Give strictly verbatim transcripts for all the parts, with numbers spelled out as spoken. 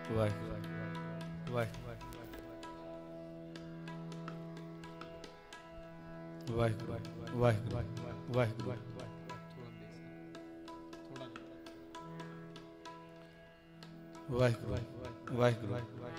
वाहिगुरू वाहिगुरू वाहिगुरू वाहिगुरू वाहिगुरू वाहिगुरू वाहिगुरू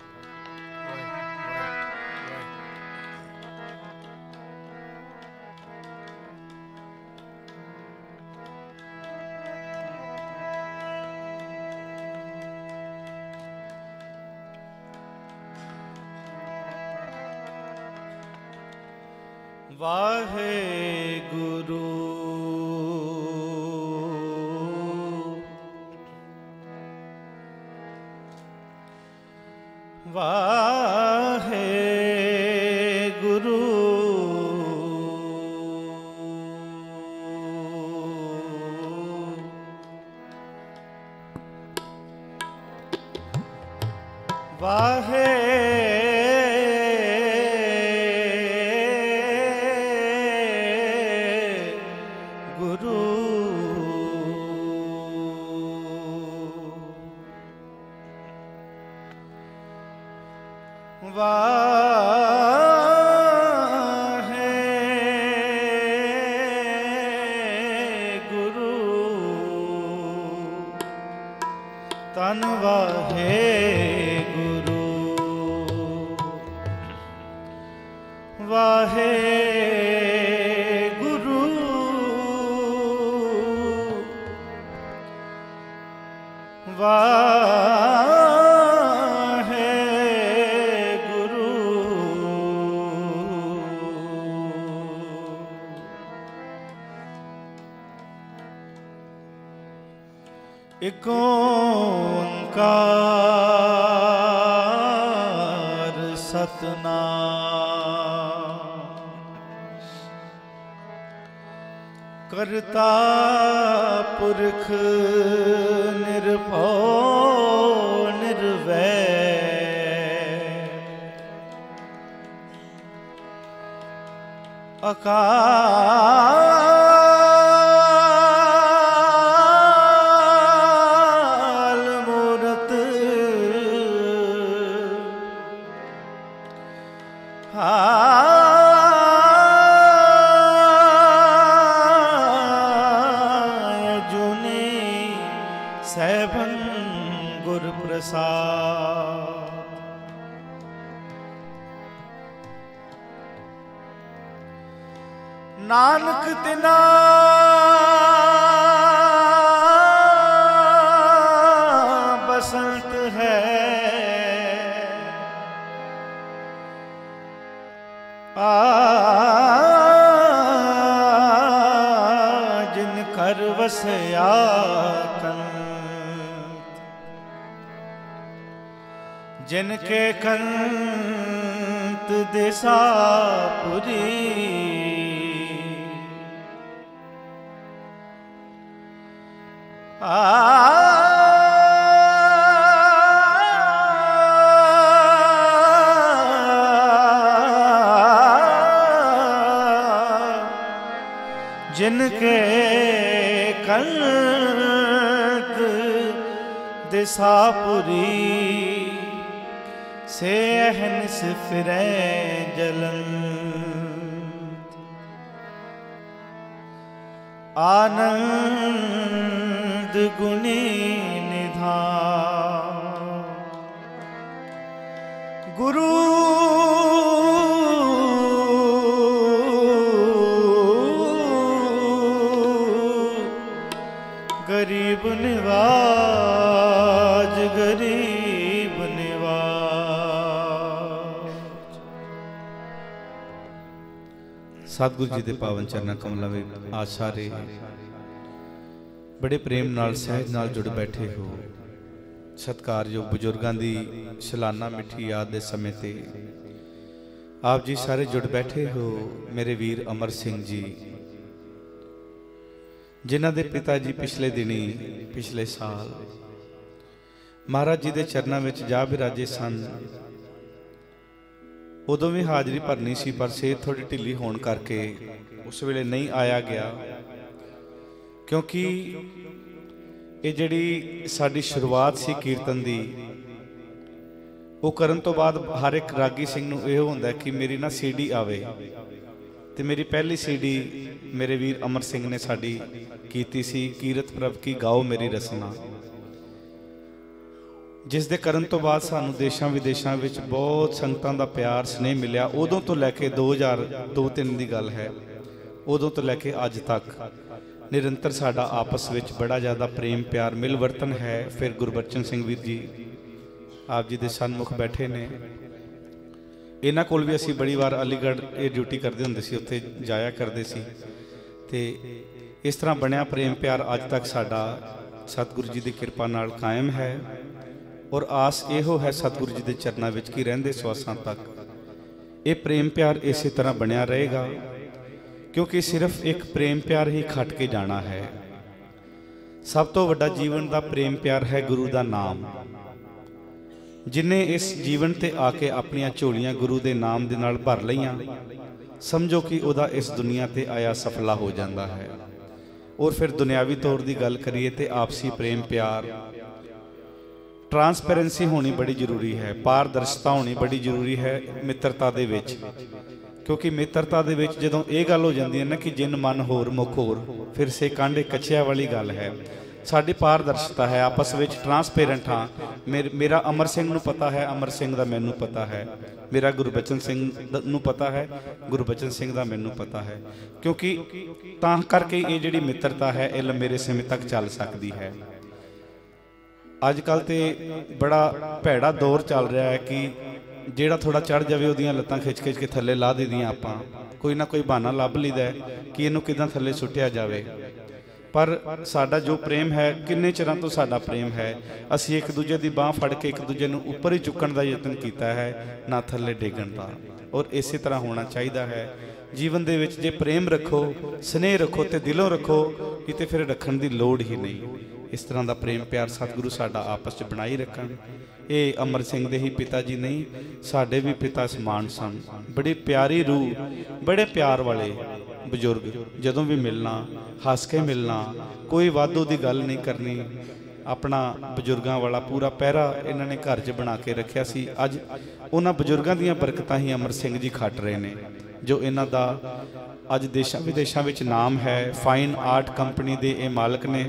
वाहेगुरु वाहेगुरु वाहे तन वाहेगुरु वाहेगुरु वाहेगुरु एक ओंकार सतनाम करता पुरख निर्भव निर्वैर अकाल मूरत जुनी सैभन गुर प्रसाद नानक तिना बसंत है आ जिन कर वसया कंत जिनके कंत देसापुरी आ जिनके कंत दिशापुरी से अहनिस फिरे जलंत आनंद गुणी निधान गुरु गरीब निवाज गरीब निवाज। सतगुरु जी दे पावन चरणा कमलों में आज सारे बड़े प्रेम नाल सहज नाल जुड़ बैठे हो। सत्कारयोग बजुर्गों की सालाना मिठी याद के समय ते आप जी सारे जुड़ बैठे हो। मेरे वीर अमर सिंह जी जिन्हां दे पिता जी पिछले दिनी पिछले साल महाराज जी दे चरणों में जा बिराजे सन। उदों भी हाजरी भरनी सी पर सेहत थोड़ी ढिली होने करके उस वेले नहीं आया गया, क्योंकि ये जिहड़ी साडी शुरुआत सी कीर्तन दी वो करन तो बाद हर एक रागी सिंह नूं इहो हुंदा कि मेरी ना सी डी आवे। तो मेरी पहली सी डी मेरे वीर अमर सिंह ने साडी कीती सी, कीरत प्रभ की गाओ मेरी रसना, जिस दे करन तो बाद सानू देशां विदेशां विच बहुत संगतां दा प्यार स्नेह मिलिया। उदों तो लैके दो हज़ार दो तीन दी गल है, उदों तो लैके अज तक निरंतर साडा आपस विच बड़ा ज़्यादा प्रेम प्यार मिलवर्तन है। फिर गुरबचन सिंह वीर जी आप जी दे सन्मुख बैठे ने, इन्हां कोल भी असी बड़ी बार अलीगढ़ ये ड्यूटी करते होंदे सी, उत्थे जाया करते सी। ते इस तरह बनया प्रेम प्यार अज तक साडा सतगुरु जी की कृपा नाल कायम है। और आस इहो है सतगुरु जी के चरणों में कि रहिंदे सवासां तक ये प्रेम प्यार इस तरह बनया रहेगा, क्योंकि सिर्फ एक प्रेम प्यार ही खट के जाना है। सब तो वड्डा जीवन का प्रेम प्यार है गुरु का नाम। जिन्हें इस जीवन ते आके अपनियां झोलियां गुरु के नाम दे नाल भर लईयां, समझो कि उहदा इस दुनिया ते आया सफला हो जाता है। और फिर दुनियावी तौर की गल करिए तो आपसी प्रेम प्यार, ट्रांसपेरेंसी होनी बड़ी जरूरी है, पारदर्शिता होनी बड़ी जरूरी है मित्रता दे विच। क्योंकि मित्रता दे विच जदों ये गल हो जाती है ना कि जिन मन होर मुख होर, फिर से कांडे कच्चिया वाली गल है। साडी पारदर्शिता है, आपस में ट्रांसपेरेंट हाँ। मेर, मेरा अमर सिंह नूं पता है, अमर सिंह दा मैनू पता है, मेरा गुरबचन सिंह नूं पता है, गुरबचन सिंह दा मैनू पता है। क्योंकि तां करके ये जिहड़ी मित्रता है ये लंबेरे समय तक चल सकती है। अजकल तो बड़ा भैड़ा दौर चल रहा है कि जिहड़ा थोड़ा चढ़ जाए उहदियां लत्तां खिच खिच के थल्ले ला दीदियां, आपां कोई ना कोई बहाना लभ लईदा है कि इहनूं किदां थल्ले सुट्टिया जाए। पर साडा जो प्रेम है, किन्ने चिरां तो साडा प्रेम है, असी एक दूजे की बांह फड़ के एक दूजे नूं उपर ही चुकण का यतन किया है, ना थल्ले डिगण का। और इस तरह होना चाहिए है जीवन दे विच। जे प्रेम रखो, स्नेह रखो तो दिलों रखो, किते फिर रखण की लोड़ ही नहीं। इस तरह का प्रेम प्यार सतगुरु साडा आपस च बनाई रखण। ये अमर सिंह दे ही पिता जी नहीं, साडे भी पिता समान सन। बड़ी प्यारी रूह, बड़े प्यार वाले बजुर्ग, जदों भी मिलना हस के मिलना, कोई वाधो की गल नहीं करनी। अपना बजुर्गों वाला पूरा पहरा इन्होंने घर च बना के रखा सी। अज उन्होंने बजुर्गों दी बरकतां ही अमर सिंह जी खट रहे हैं, जो इन्हों का अज देशों विदेशों में नाम है। फाइन आर्ट कंपनी के ये मालक ने,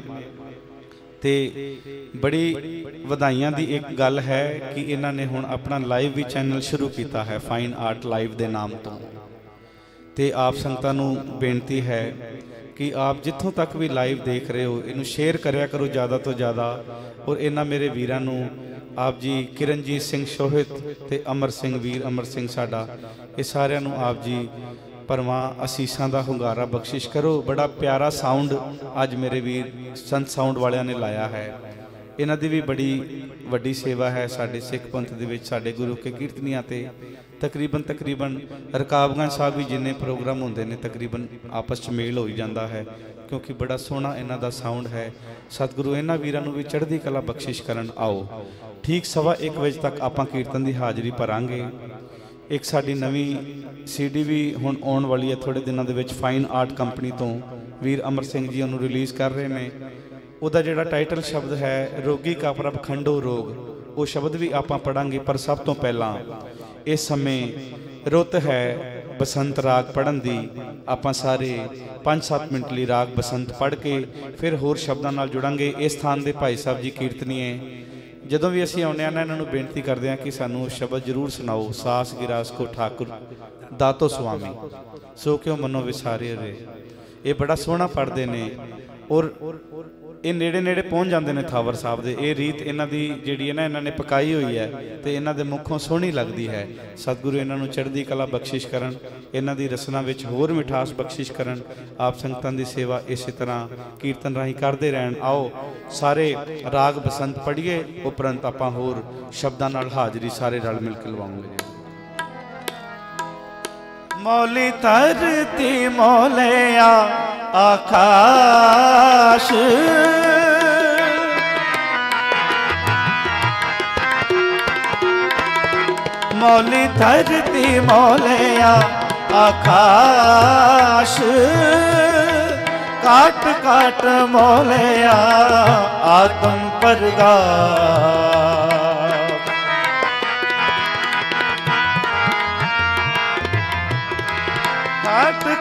ते बड़ी वधाइयां दी एक गल है कि इन्होंने हुण अपना लाइव भी चैनल शुरू किया है, फाइन आर्ट लाइव के नाम तो। ते आप संगतां नूं बेनती है कि आप जिथों तक भी लाइव देख रहे हो, इनू शेयर करया करो ज़्यादा तो ज़्यादा। और इन्हां मेरे वीरां नूं आप जी किरणजीत सिंह शोहित ते अमर सिंह वीर अमर सिंह साडा, ये सारिਆਂ नूं आप जी भरवां असीसां दा हुंगारा बख्शिश करो। बड़ा प्यारा साउंड अज मेरे वीर संत साउंड वालियां ने लाया है। इन्हां दी भी बड़ी वड्डी सेवा है साडे सिख पंथ दे विच। साडे गुरु के कीर्तनियां ते तकरीबन तकरीबन रकाबगंज साहब भी जिन्ने प्रोग्राम होंदे ने तकरीबन आपस च मेल हो जाता है, क्योंकि बड़ा सोहना इन्हां दा साउंड है। सतगुरु इन्हां वीरां नूं भी चढ़दी कला बख्शिश करन। आओ ठीक सवा एक बजे तक आपां कीर्तन की हाज़री भरांगे। एक साडी नवीं सी डी भी हुण आउण वाली है थोड़े दिनों दे विच। फाइन आर्ट कंपनी तो वीर अमर सिंह जी उन्होंने रिलीज़ कर रहे हैं। उहदा जिहड़ा टाइटल शब्द है रोगी का प्रभ खंडो रोग, वो शब्द भी आपां पढ़ांगे। पर सब तो पहला इस समय रुत है बसंत राग पढ़न दी। आपां सारे पाँच सत्त मिनट लिए राग बसंत पढ़ के फिर होर शब्दों नाल जुड़ांगे। इस स्थान के भाई साहब जी कीर्तनीए जदों भी असीं आउंदे ना इन्हां नूं बेनती करदे हां कि सानूं शब्द जरूर सुनाओ। सास गिरास को ठाकुर दातो स्वामी सो क्यों मनो विसारे रे, ये बड़ा सोहना पढ़ते हैं। और ये नेड़े नेड़े पहुँच जाते हैं थावर साहब दे। ये रीत इन्हां दी जिहड़ी है ना इन्हां ने पकाई हुई है, तो इन्हां दे मुखों सोहनी लगती है। सतगुरु इन्हां नूं चढ़दी कला बख्शिश करन, इन्हां दी रसना विच होर मिठास बख्शिश करन। आप संगतां दी सेवा इस तरह कीर्तन राही करते रहन। आओ सारे राग बसंत पढ़िए, उपरंत आपां होर शब्दां नाल हाज़री सारे रल मिल के लवांगे। मौली धरती मौलिया आकाश, मौली धरती मौलिया आकाश, काट काट मौलिया आत्म प्रगाश।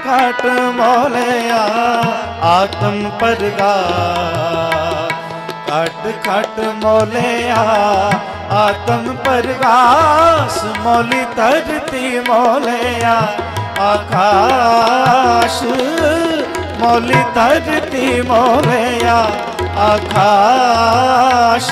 घट मोलया आत्म परगास, घट घट मोलया आत्म परगास, मोली धरती मोलया आकाश, मोली धरती मोलया आकाश।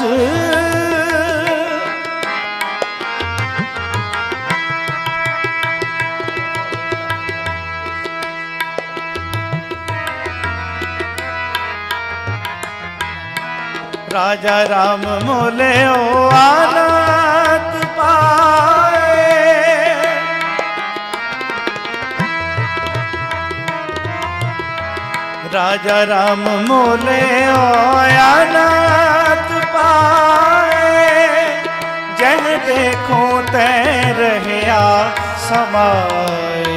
राजा राम मोले ओ आनंद पाए, राजा राम मोले ओ आनंद पाए, जह देखूं तै रहया समाए।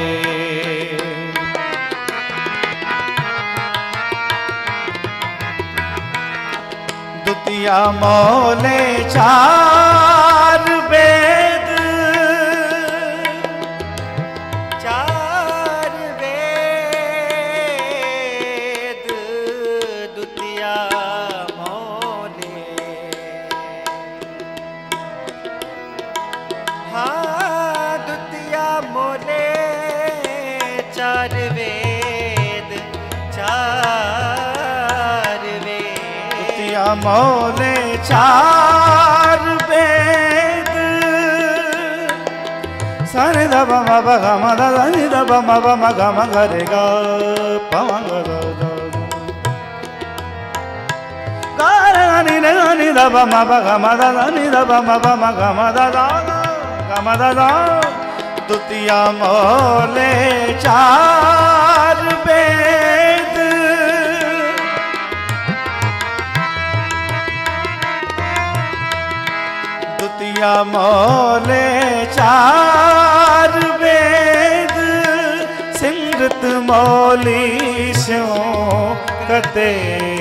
दुतिया मोले चार वेद, चार वेद दुतिया मोले, हाँ दुतिया मोले चार वेद, चार वेद मोले चार वेद, सनि ध प म प ग म ध नि ध प म प म ग म ग रे ग प म ग ध ध ग रे नि रे नि ध प म प ग म ध नि ध प म प म ग म ध ध ग म ध ध। दुतिया मोले चार वेद, दुतिया मोले चार वेद, सिमरत मोली स्यों कते।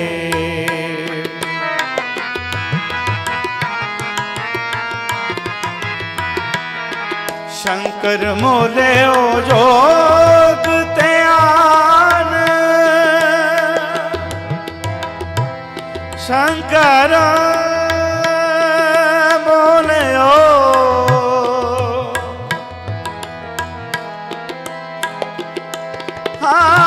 शंकर मोले ओ जोग त्यान, शंकर मोले ओ हाँ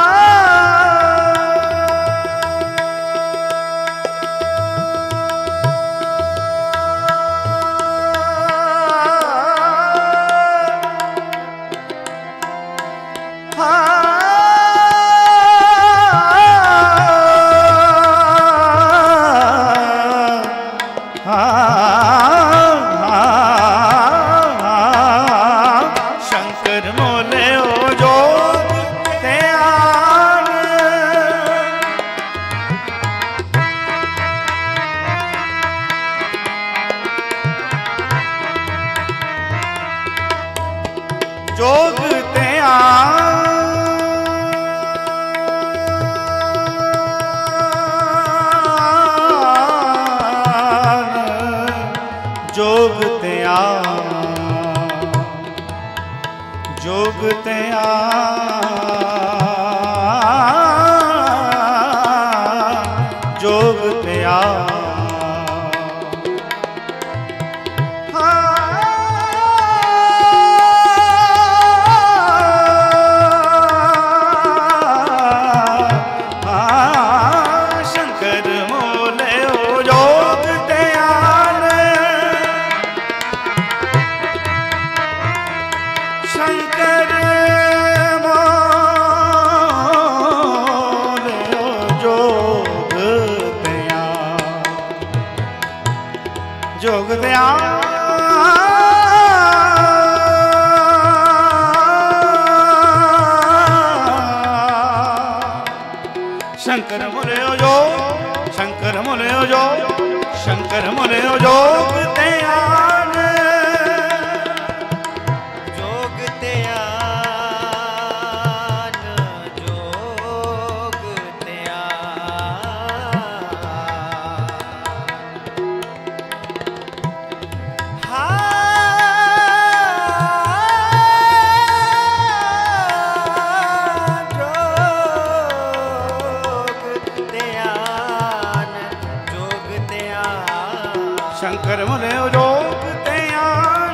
जोग त्यान, जोग त्यान, जोग त्यान, जोग त्यान। शंकर मोले जोग त्यान, जोग त्यान। शंकर मोले जो, शंकर मोले जो, शंकर मोले जोग त्यान, जोग त्यान, जोग त्यान। हाँ शंकर मोले रोग त्यान,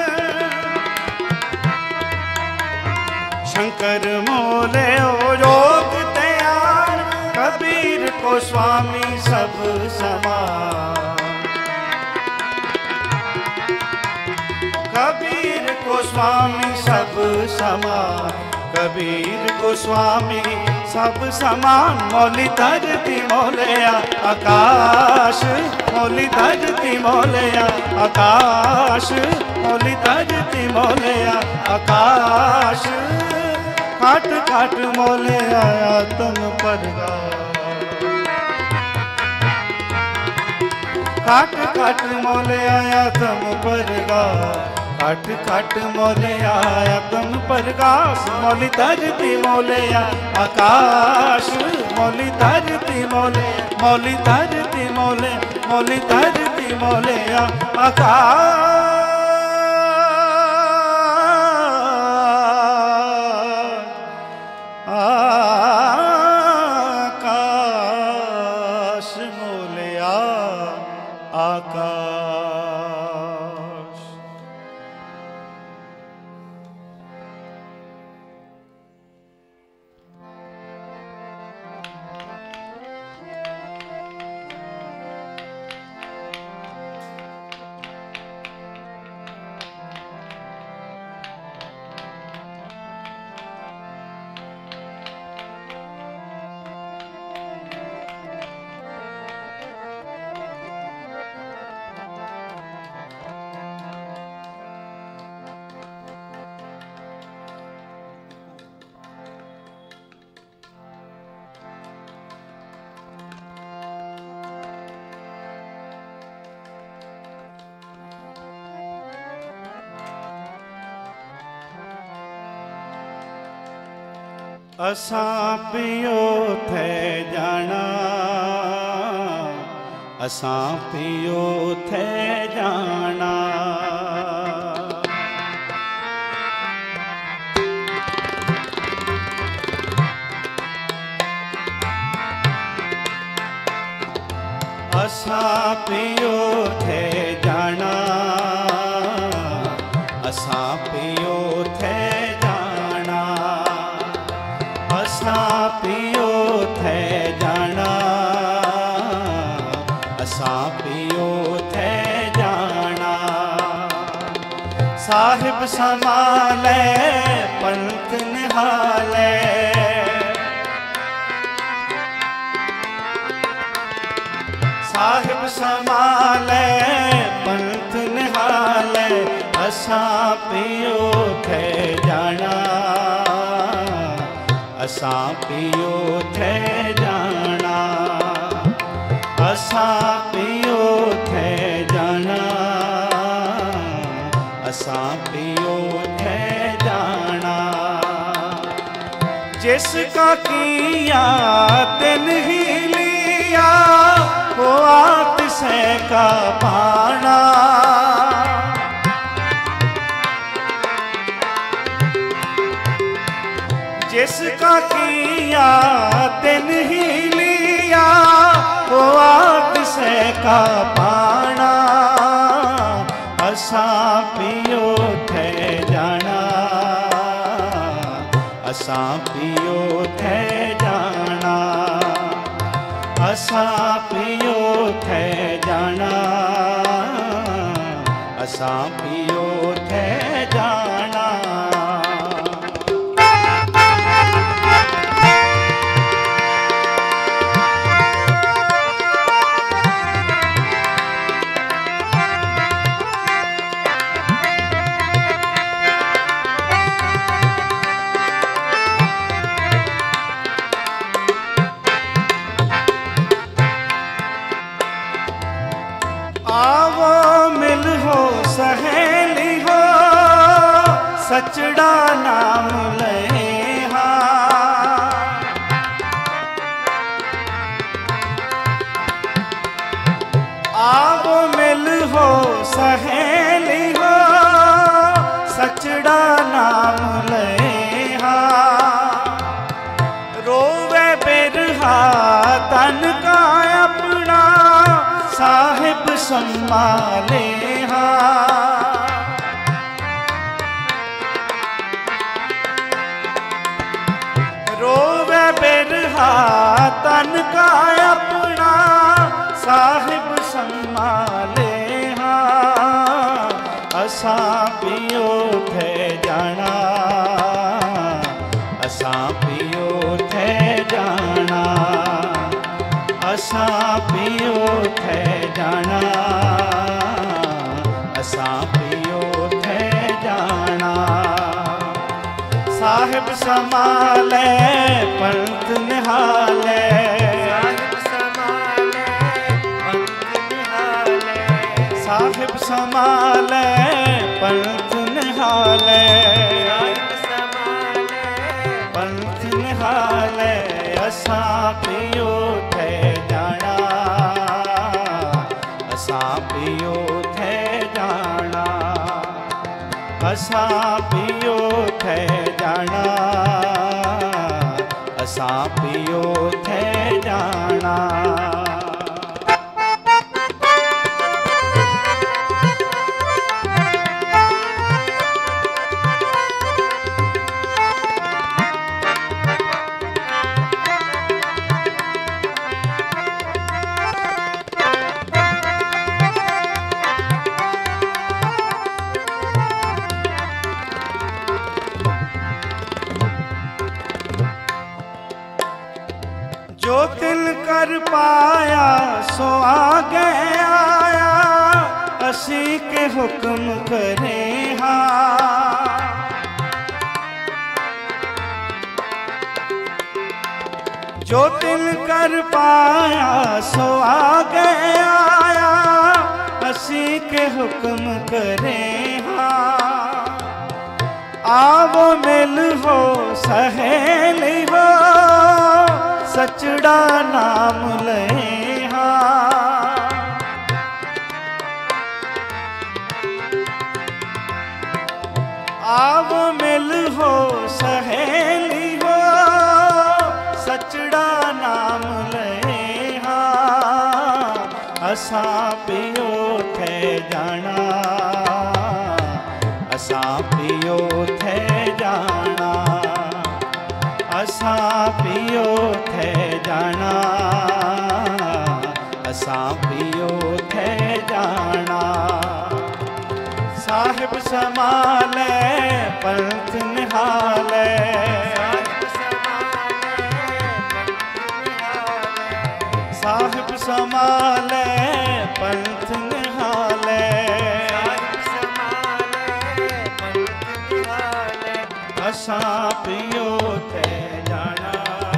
शंकर मोले रोग त्यान, कबीर को स्वामी सब समान। कबीर को स्वामी सब समान, कबीर को स्वामी सब समान। मौली धरती मोलया आकाश, मौली धरती मोलया आकाश, मौली धरती मोलया आकाश। काट काट मोलया तुम परगाश, काट काट मोलया तुम परगाश, काट काट मोलया तुम परगाश। मौली धरती मोलया आकाश, मौली धरती मोले, मौली धरती मोले, मौली धरती मोलया आकाश। आकाश मोलया आकाश। असां पियो थे जाना, असां पियो थे जाना। असां पियो थे जाना, असां पियो थे जाना। असां पियो थे जाना, असां पियो थे जाना। साहिब संभाले पंथ निहाले, साहिब संभाले पंथ निहाले। असां पियो थे जाना, असां पियो थे जाना। असां पियो थे जाना, असां पियो थे जाना। जिसका किया तिन ही लिया, वो आतिशे का पाना। जिसका किया तिन ही लिया, वो आतिशे का पाना। असां पियो थे जाना, असां पियो थे जाना। असां पियो थे जाना, असां पियो थे जाना। आवो मिल हो सहेली हो, सचड़ा नाम ले हाँ। आवो मिल हो सहेली हो, सचड़ा नाम ले हाँ। रोवे बिरहा तन का अपना, साहिब सो सम्माले हाँ। रोवे बिरहा तन का अपना साहिब सम्माले हाँ। असां पियो थे जाना, असां पियो थे जाना, असां पियो थे जाना, असां पियो थे जाना। साहिब संभाले पंथ निहाले, साहिब संभाले पंथ निहाले, साहिब संभाले पंथ निहाले, साहिब संभाले पंथ निहाले। असां पियो थे जाना, असां पियो थे जाना, असां पियो थे जाना, असां पियो थे जाना। जो तिल कर पाया सो आगे आया, असी के हुक्म करे हाँ। जो तिल कर पाया सो आगे आया, असी के हुक्म करे हाँ। आवो मिल हो सहेली हो, सचड़ा नाम ले हाँ। आवो मिल हो सहेली हो, सचड़ा नाम ले हाँ। असां पियो थे जाना, असां पियो थे जाना, असां पियो थे जाना, असां पियो थे जाना। साहिब संभाले पंथ निहाले, साहिब संभाले पंथ निहाले, असां पियो थे जाना,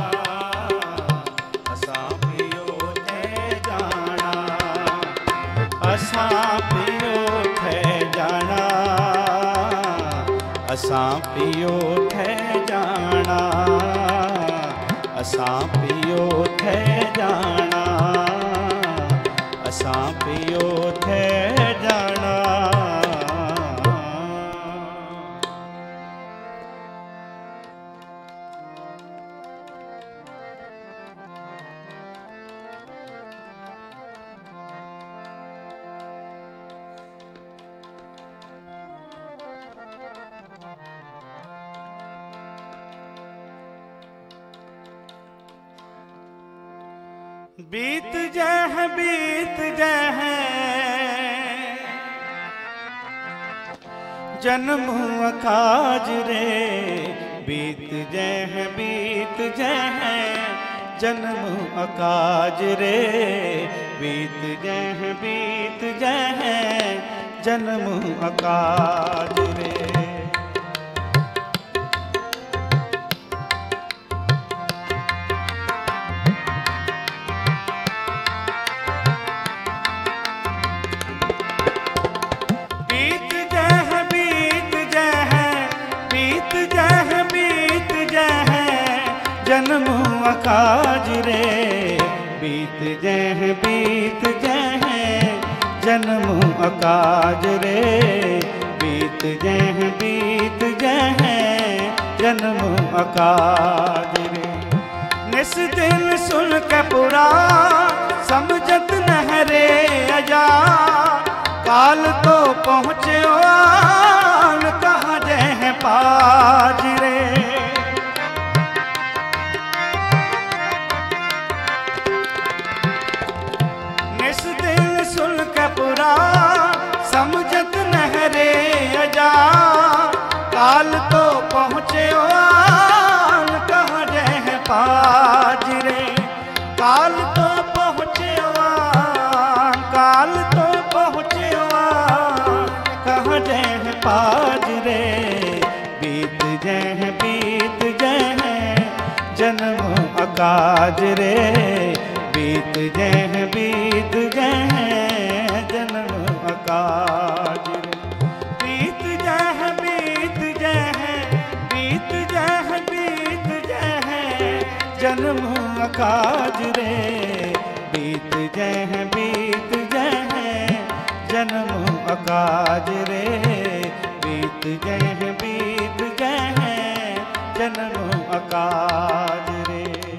असां पियो थे जाना, असां पियो थे जाना, असां पियो थे जाना, असां पियो थे जाना, असां पियो थे जाना। बीत जह बीत जह जन्म अकाज रे, बीत जह बीत जह जन्म अकाज रे, बीत जह बीत जह जन्म अकाज रे। जन्म अकाज रे, बीत जह बीत जह जन्म अकाज रे, बीत जह बीत जह जन्म अकाज रे। निस दिन सुन के पुरा समझत नहर रे अजा काल तो पहुँच्यो आन कहाँ जह पाज रे। निस दिन सुन के पुरा समझत नहरे अजा काल तो पहुँच्यो आन कहाँ जह पाज रे। काल तो पहुँच्यो आन काल तो पहुँच्यो आन कहाँ जह पाज रे। बीत जह बीत जह जन्म अकाज रे। बीत जह बीत जह जन्म अकाज रे। बीत जह बीत जह बीत जह बीत जह जन्म अकाज रे। बीत जह बीत जह जन्म अकाज रे। बीत जह बीत जह जन्म अकाज रे।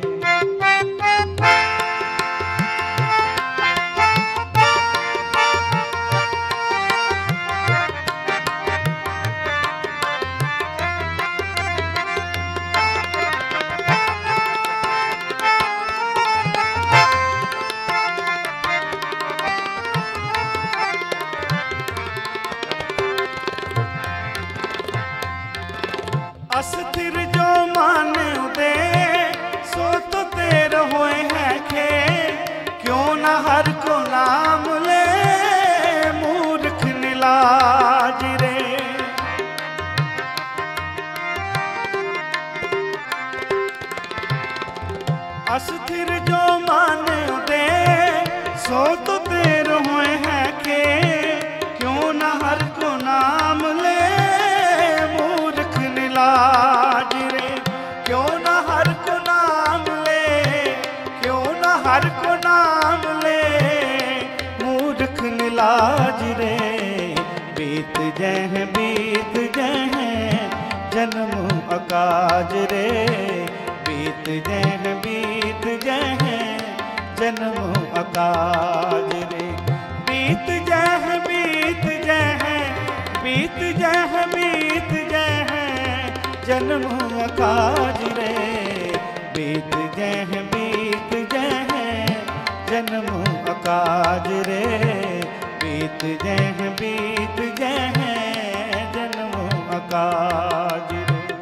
अस्थिर जो माने दे सो तो तेर होए हैं खे। क्यों न हर को नाम ले मूर्ख निलाज रे। अस्थिर जो माने दे सो तो तेर होए हैं खे। क्यों न हर को नाम ले मूर्ख निलाज रे। क्यों न हर को नाम ले क्यों न हर को नाम ले मूर्ख निलाज रे। बीत जह बीत जह जन्म अकाज रे। बीत जह बीत जह जन्म अकाज रे। बीत जह बीत जह बीत जह बीत जह जन्म अकाज रे। बीत जह बीत जह जन्म अकाज रे। बीत जह बीत जह जन्म अकाज रे।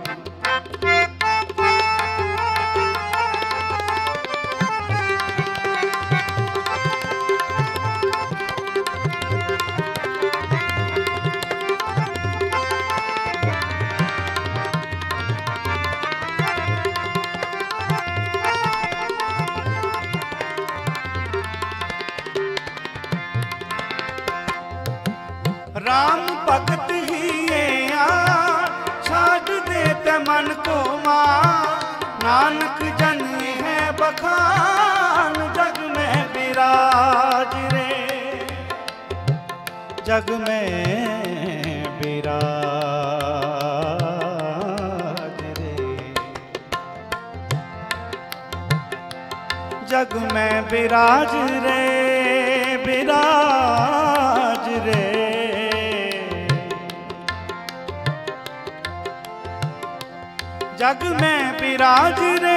राम भगत ही ये आ छाड़ देते मन को मां। नानक जन है बखान जग में विराज रे। जग में विराज रे। जग में विराज रे विराज रे। जग में विराज रे।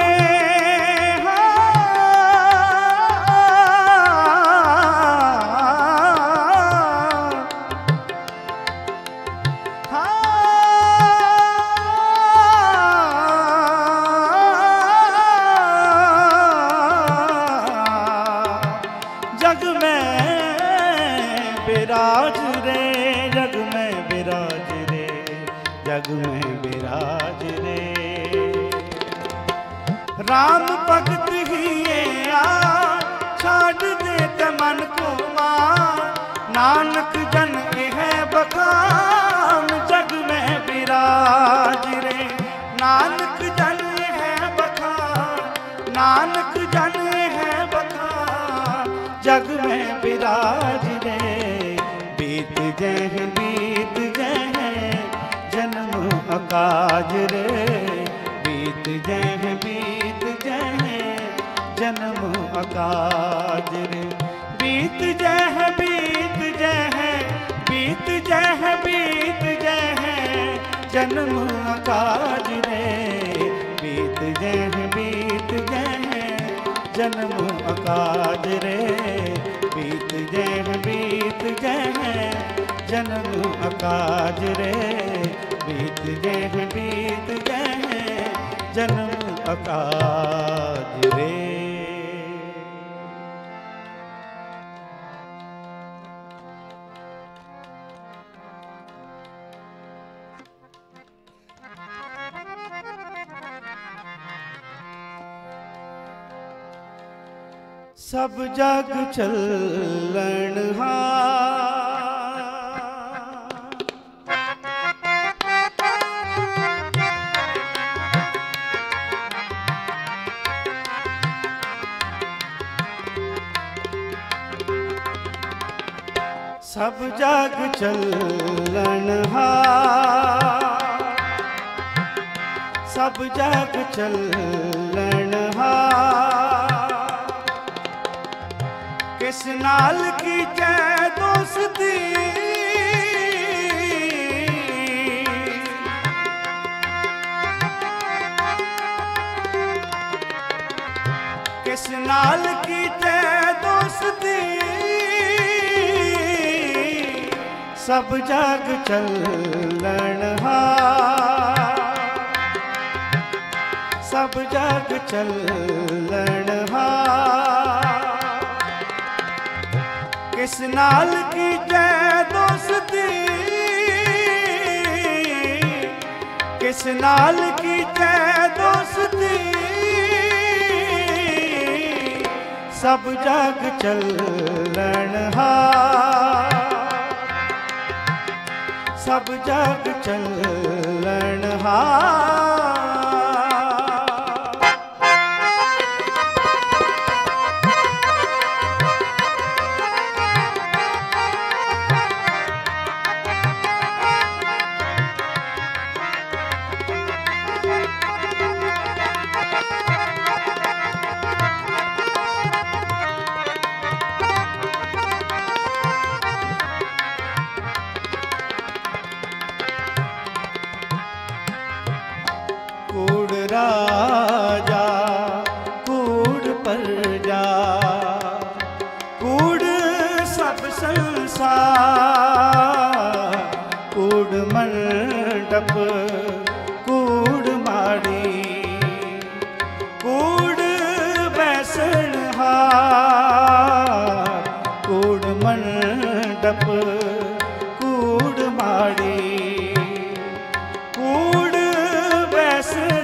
जग में विराज रे। जग में विराज रे। जग में विराज रे। राम भगत ही ये आ छाड़ देते मन को मां। नानक जन है बखान जग में विराज रे। नानक जन है बखान नानक जन है बखान जग में विराज रे। बीत जह बीत जह जन्म अकाज रे। बीत जह बीत जन्म अकाज रे। बीत जय है बीत जय है बीत जय है बीत जय है जन्म काज रे बीत जय है बीत जय है जन्म काज रे बीत जय है बीत जय है जन्म काज रे बीत जय है बीत जय है जन्म काज रे। सब जग चलन सब जग चलन सब जग चलन किस नाल की जय दोस्ती किस नाल की जय दोस्ती सब जग चलन सब जग चलन किस नाल की जय दोस्ती किस नाल की जय दोस्ती सब जग चलन सब जग चलन राजा कूड़ प्रजा कूड़ सब संसार कूड़ मंडप कूड़ माड़ी कूड़ बैसनहार कूड़ मंडप कूड़ माड़ी कूड़ बैसन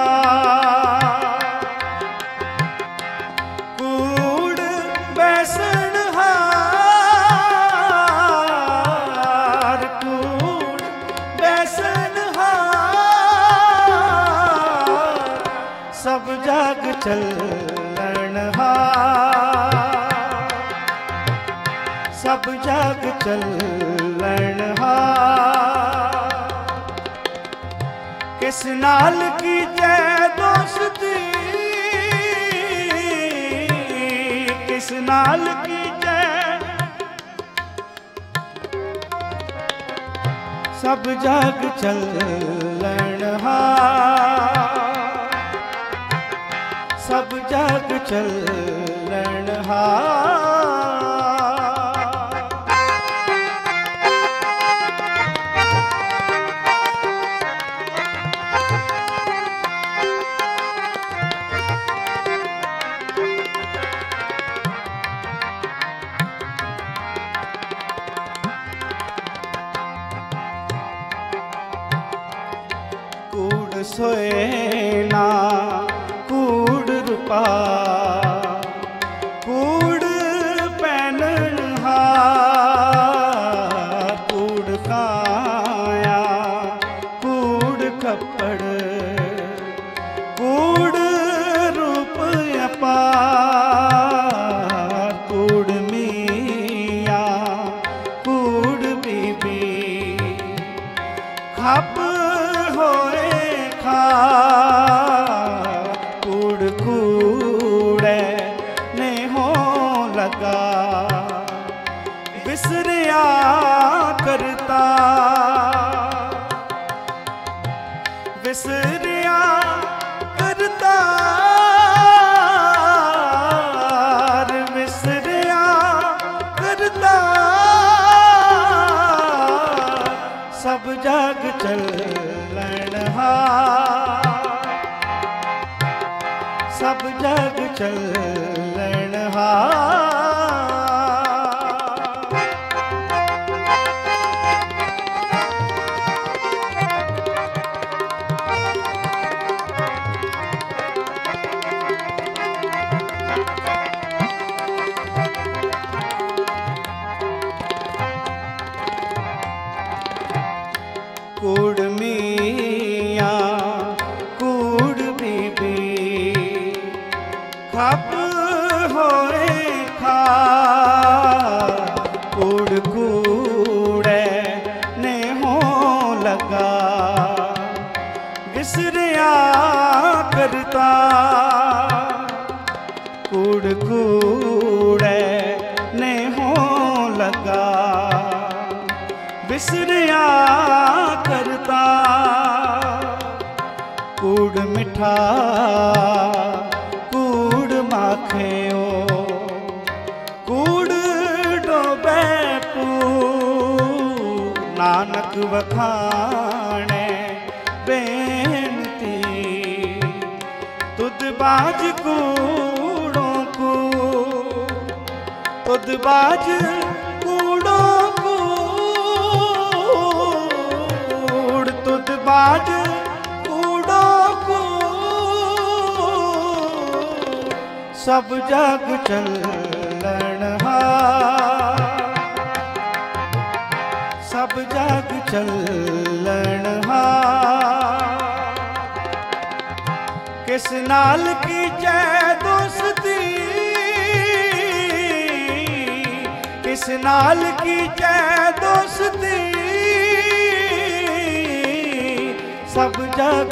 कूड़ बैसनहार कूड़ बैसनहार सब जग चलनहार सब जग चलनहार किस नाल की जय दोस्ती किस नाल की जय सब जग चलनहार सब जग चलनहार सोएना कूड़ रूपा कूड़ पहनहार कूड़ काया कूड़ कपड़ कूड़ रूप अपार कूड़ मिया कूड़ बीबी खप होए खा चलनहार, सब जग चलनहार। कूड़ मियाँ कूड़ बीबी खप होए खा, कूड़ कूड़े ने हो लगा विसरिया करता, कूड़ कूड़े ने हो लगा विसरिया करता, कूड़ मिठा कूड़ माखियो कूड़ डोबे पू, नानक वखाणे बेनती तुद बाज कूड़ों को, तुद बाज कूड़ों को, तुद बाज कूड़ों को, सब जग चलनहार, सब जग चलनहार। किस नाल की जय दोस्ती, किस नाल की जय दोस्ती, सब जग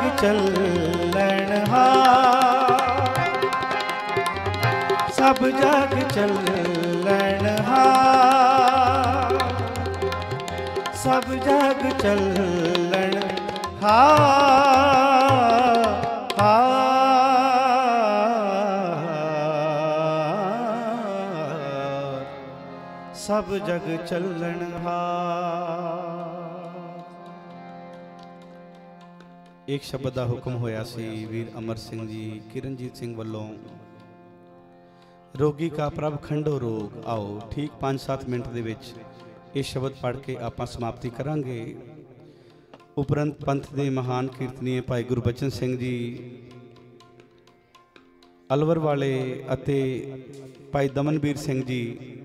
चलनहार, सब जग चलनहार, सब जग चलनहार, सब जग चलनहार। एक शब्द का हुक्म होया सी वीर अमर सिंह जी किरणजीत सिंह वालों, रोगी का प्रभ खंडो रोग। आओ ठीक पाँच सात मिनट दे विच ये शब्द पढ़ के आपां समाप्ति करांगे। उपरंत पंथ दे महान कीर्तनीय भाई गुरबचन सिंह जी अलवर वाले अते भाई दमनवीर सिंह जी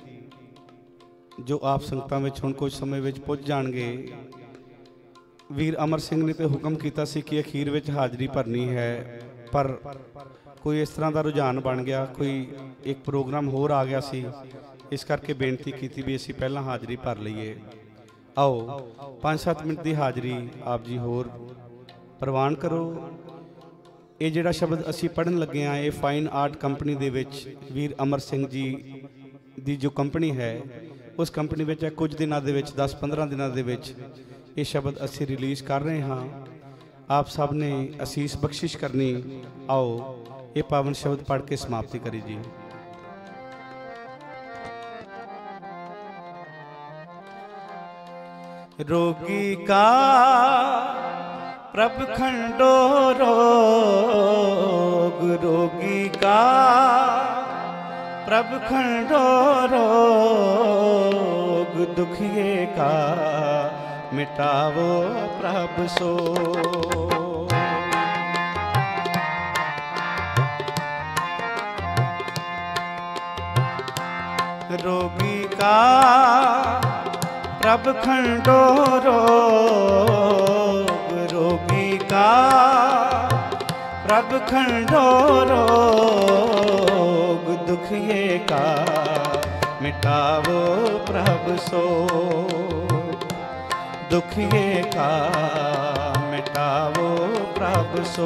जो आप संगतां विच हुण कुछ समय विच पुज जाणगे। वीर अमर सिंह ने तो हुक्म किया सी कि अखीर विच हाज़री भरनी है, पर कोई इस तरह का रुझान बन गया, कोई एक प्रोग्राम होर आ गया सी, इस करके बेनती की भी असीं पहला हाज़री भर लीए। आओ पाँच सत्त मिनट की हाज़री आप जी होर प्रवान करो। ये जिहड़ा शब्द असीं पढ़न लगे हैं, ये फाइन आर्ट कंपनी दे विच वीर अमर सिंह जी दी जो कंपनी है, उस कंपनी विच कुछ दिनों दे विच दस पंद्रह दिनों दे विच ये शब्द असी रिलीज़ कर रहे हाँ। आप सब ने असीस बख्शिश करनी। आओ ये पावन शब्द पढ़ के समाप्ति करी जी। रोगी का प्रभ खंडो रोग, रोगी का प्रभ खंडो रोग, दुखिए का मिटावो प्रभ सो। रोगी का प्रभ खंडो रोग, रोगी का प्रभ खंडो रोग, दुखिए का मिटावो प्रभ सो, दुखिए का मिटावो प्रभ सो।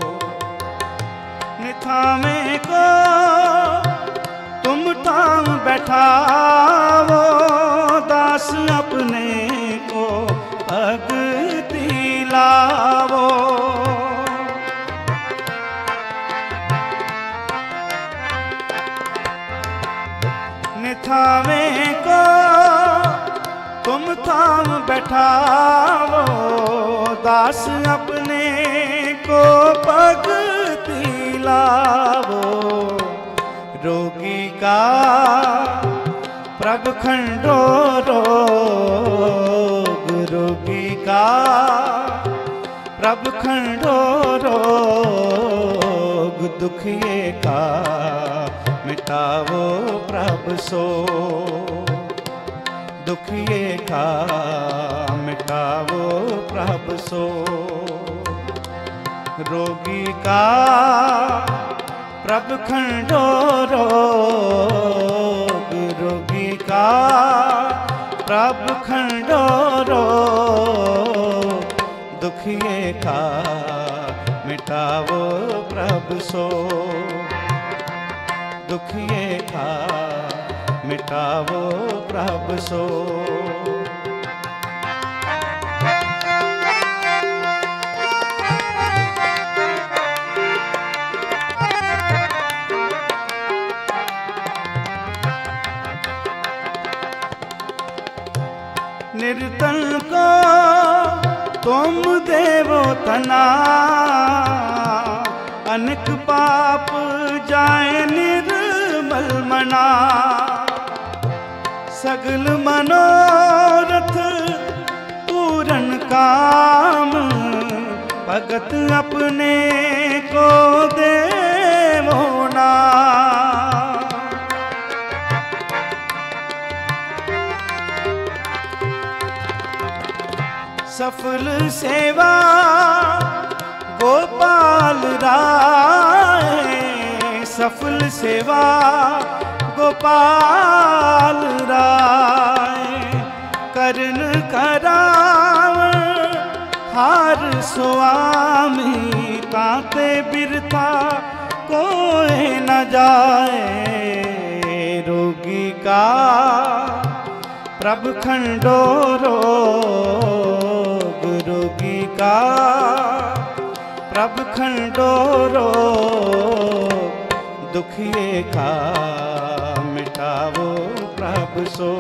निथावे को तुम थाम बैठावो, दास अपने को भगति लावो। निथावे को तुम थाम बैठावो, दास अपने को भगति लावो। रोगी का प्रभ खंडो रोग, रोगी का प्रभ खंडो रोग। दुखिए का मिटावो प्रभ सो, दुखिए का मिटावो प्रभ सो। रोगी का प्रभ खंडो रोग, रोगी का प्रभ खंडो रोग। दुखिए का मिटावो प्रभ सो, दुखिए का मिटावो प्रभ सो। निर्तन को तुम देवो तना, अनेक पाप जाए निर्मल मना। सगल मनोरथ पूरन काम, भगत अपने को देवो ना। सफल सेवा गोपाल राय, सफल सेवा गोपाल राय। करन कराव हार स्वामी, कांते बिरथा कोई न जाए। रोगी का प्रभ खंडो रोग, रोगी का प्रभ खंडो रोग। दुखिए का मिटावो प्रभ सो,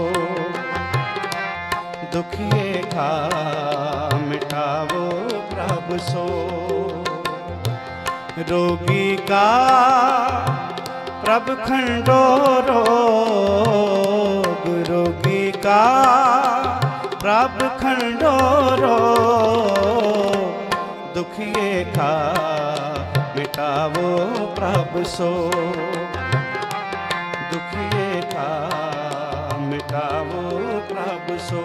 दुखिए का मिटावो प्रभ सो। रोगी का प्रभ खंडो रोग, रोगी का प्रभ खंडो रोग। दुखिए का मिटावो प्रभ सो, दुखिए का मिटावो प्रभ सो।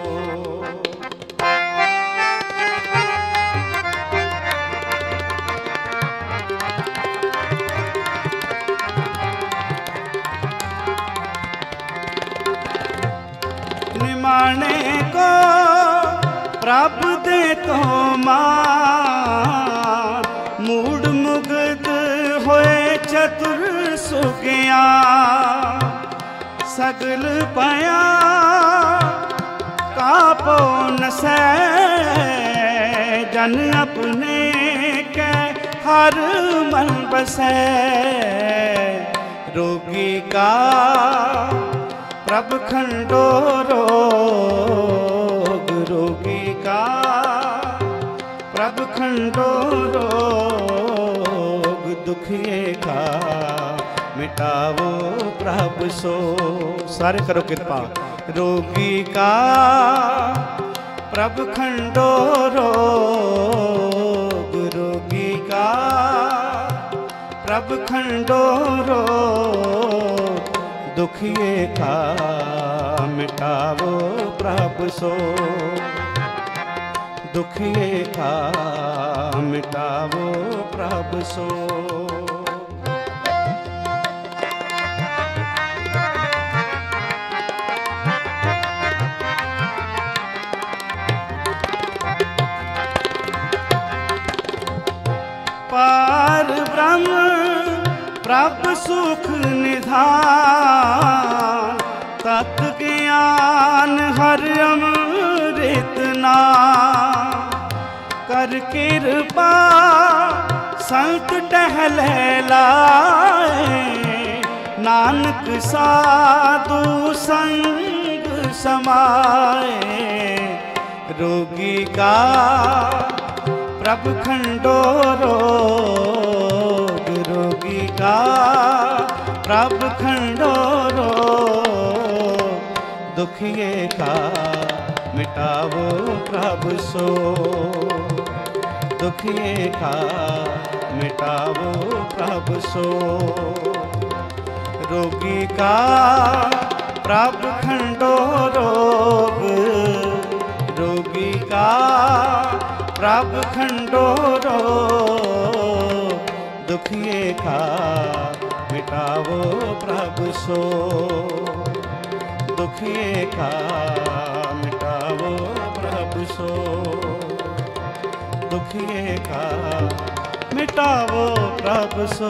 निमाने को प्रभ दे तो मान, मूड मुग्ध होए चतुर सुखिया। सगल पया कापो न सै, जन अपने के हर मन बसै। रोगी का प्रभ खंडो रोग, रोगी का प्रभ खंडो रोग। दुखिए का मिटावो प्रभ सो। सारे करो कृपा। रोगी का प्रभ खंडो रोग, रोगी का प्रभ खंडो रोग। दुखिए का मिटावो प्रभ सो, दुखिए का मिटावो प्रभ सो। पार ब्रह्म प्रभ सुख निधान, तत् ज्ञान हर अमृत नाम। कर कृपा संत टहले लाए, नानक साधु संग समाए। रोगी का प्रभु खंडो रोग, रोगी का प्रभु खंडो रोग, दुखिए का मिटावो प्रभु सो, दुखिए का मिटावो प्रभु सो। रोगी का प्रभु खंडो रोग, रोगी का प्रभु खंडो रोग, दुखिए का मिटावो प्रभु सो, दुखिए का मिटावो प्रभु सो, दुखिए का मिटावो प्रभु सो।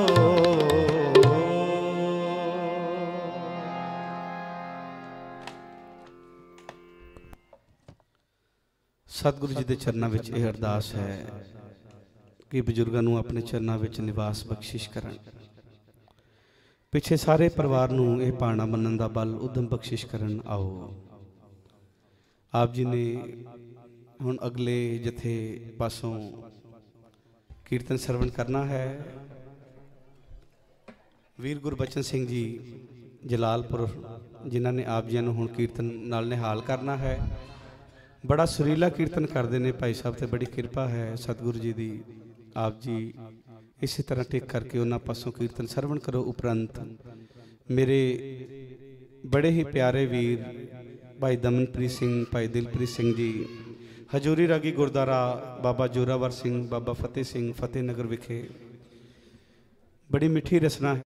सतगुरु जी के चरणों में यह अरदास है कि बजुर्गों को अपने चरणों में निवास बख्शिश करन, पिछे सारे परिवार को यह पाना मनन का बल उदम बख्शिश करन। आओ आप जी ने हुण अगले जथे पासों कीर्तन सरवण करना है। वीर गुरबचन सिंह जी जलालपुर जिन्हों ने आप जी हुण कीर्तन नाल निहाल करना है। बड़ा सुरीला कीर्तन करते हैं भाई साहब, तो बड़ी कृपा है सतगुरु जी की। आप जी इसी तरह टेक करके उन्होंने पासों कीर्तन सरवण करो। उपरंत मेरे बड़े ही प्यारे वीर भाई दमनप्रीत सिंह, भाई दिलप्रीत सिंह जी हजूरी रागी गुरुद्वारा बाबा जोरावर सिंह, बाबा फतेह सिंह फतेह नगर विखे बड़ी मिठी रचना है।